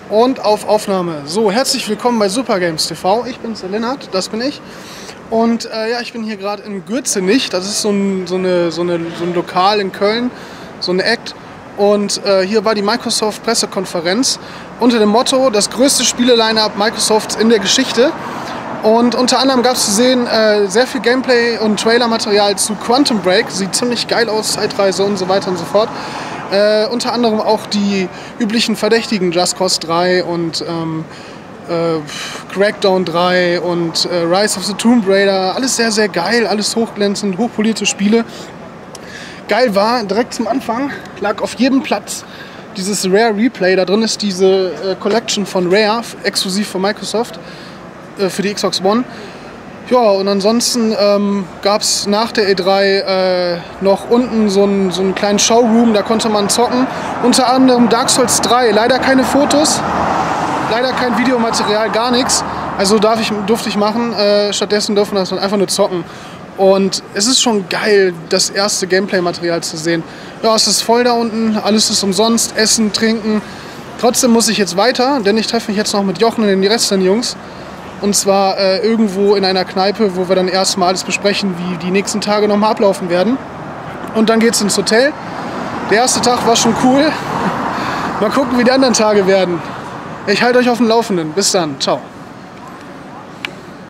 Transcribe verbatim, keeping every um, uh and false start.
Und auf Aufnahme. So, herzlich willkommen bei Supergames T V. Ich bin's, der Lennart, das bin ich. Und äh, ja, ich bin hier gerade in Gürzenich. Das ist so ein, so, eine, so, eine, so ein Lokal in Köln, so ein Act. Und äh, hier war die Microsoft-Pressekonferenz unter dem Motto: das größte Spiele-Line-Up Microsofts in der Geschichte. Und unter anderem gab es zu sehen äh, sehr viel Gameplay und Trailer-Material zu Quantum Break. Sieht ziemlich geil aus, Zeitreise und so weiter und so fort. Äh, unter anderem auch die üblichen Verdächtigen, Just Cause drei und ähm, äh, Crackdown drei und äh, Rise of the Tomb Raider. Alles sehr, sehr geil, alles hochglänzend, hochpolierte Spiele. Geil war, direkt zum Anfang lag auf jedem Platz dieses Rare Replay. Da drin ist diese äh, Collection von Rare, exklusiv von Microsoft, äh, für die Xbox One. Ja, und ansonsten ähm, gab es nach der E drei äh, noch unten so einen, so einen kleinen Showroom, da konnte man zocken. Unter anderem Dark Souls drei, leider keine Fotos, leider kein Videomaterial, gar nichts. Also darf ich, durfte ich machen, äh, stattdessen dürfen wir das einfach nur zocken. Und es ist schon geil, das erste Gameplay-Material zu sehen. Ja, es ist voll da unten, alles ist umsonst, Essen, Trinken. Trotzdem muss ich jetzt weiter, denn ich treffe mich jetzt noch mit Jochen und den restlichen Jungs. Und zwar äh, irgendwo in einer Kneipe, wo wir dann erstmal alles besprechen, wie die nächsten Tage nochmal ablaufen werden. Und dann geht's ins Hotel. Der erste Tag war schon cool. Mal gucken, wie die anderen Tage werden. Ich halte euch auf dem Laufenden. Bis dann. Ciao.